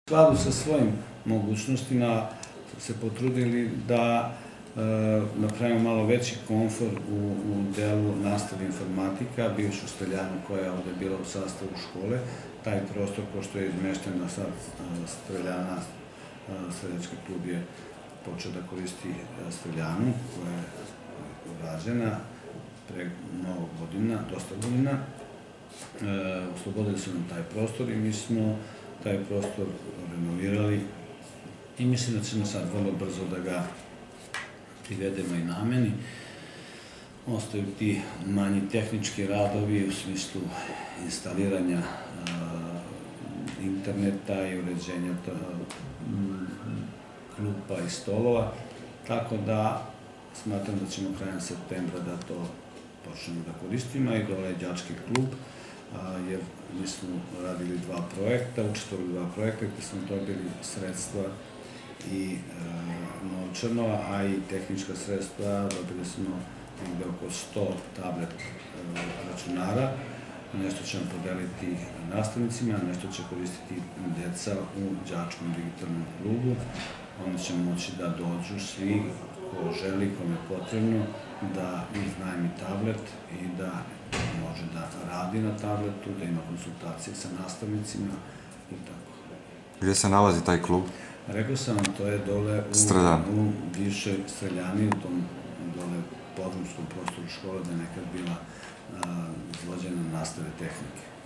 skladu sa svojim mogućnostima se potrudili da napravimo malo veći komfor u delu nastave informatika, bivšu streljanu koja je ovde bila u sastavu škole. Taj prostor, pošto je izmeštena sad streljana, streljački klub je počeo da koristi streljanu koja je urađena pre mnogo godina, dosta godina. Oslobodili su nam taj prostor i mi smo taj prostor renovirali i mislim da ćemo sad vrlo brzo da ga privedemo i nameni. Ostaju ti manji tehnički radovi u smislu instaliranja interneta i uređenja klupa i stolova, tako da smatram da ćemo krajem septembra da to počnemo da koristimo i dole je đački klub, jer mi smo radili dva projekta, učestvovali dva projekta gde smo dobili sredstva i novčano, a i tehnička sredstva. Dobili smo negde oko 100 tablet računara, nešto ćemo podeliti nastavnicima, nešto će koristiti deca u đačkom digitalnom klubu. Onda će moći da dođu svi ko želi, kome je potrebno, da iznajmi tablet i da može da radi na tabletu, da ima konsultacije sa nastavnicima i tako. Gde se nalazi taj klub? Rekao sam vam, to je dole u bivšoj streljani, u tom dole podrumskom prostoru škole, da je nekad bila izvođena nastave tehnike.